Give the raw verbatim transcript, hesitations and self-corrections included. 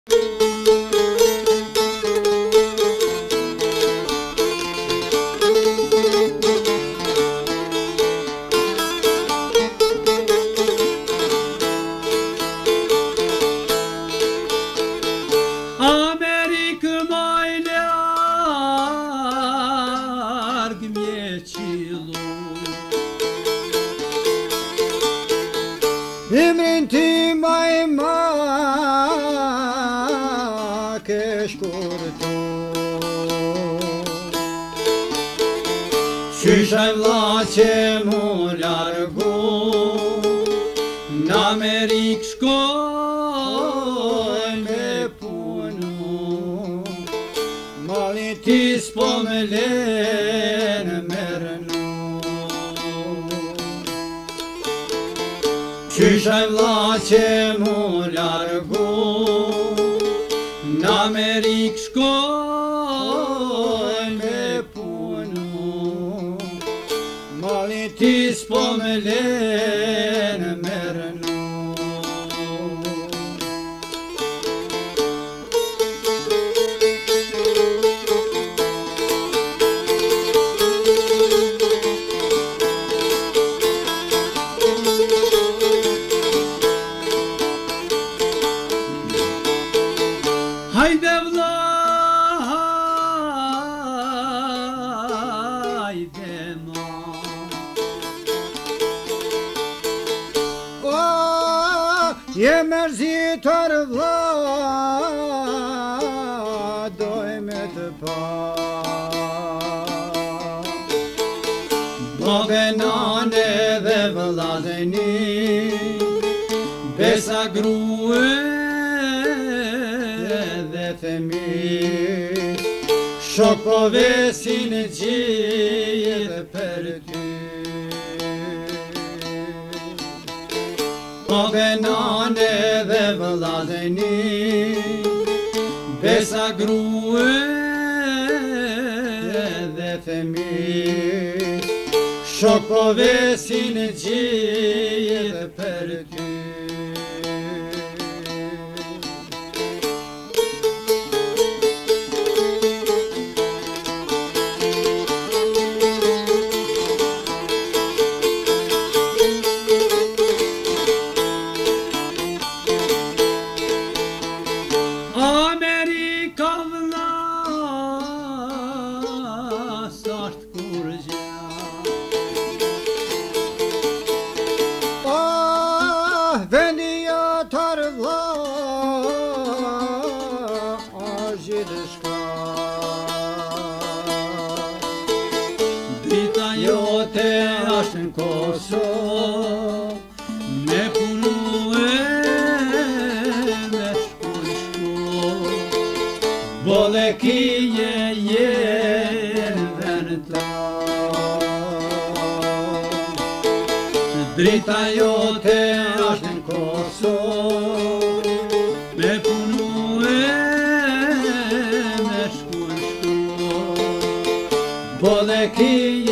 Amerikë mai larg mje qilu, Emrin ti maj ma ke shkurtu, Qysha vlla që mu largu, n'Amerikë shkoj me punu, mali ti ti s'po me lenë mërnu. Qysha vlla që mu largu, n'Amerikë shkoj me punu, mali ti ti s'po me lenë mërnu. Hajde vlla, hajde ma, O, je mërzitor vlla, doj me të pa. babe, nane dhe vllazëni, besa grue dhe fëmi, shok po vesin gjithë për ty. Babe, nane dhe vllazëni, besa grue dhe fëmi, shok po vesin gjithë për ty. Amerika vlla, s'asht kur gjë. Ah, vendi jotar vlla, a gjithë shka. Drita jote ashtë në Kosovë, me punu e me shkull shkull, bole kije jenë vënë ta. Drita jote ashtë në Kosovë, me punu e me shkull shkull, bole kije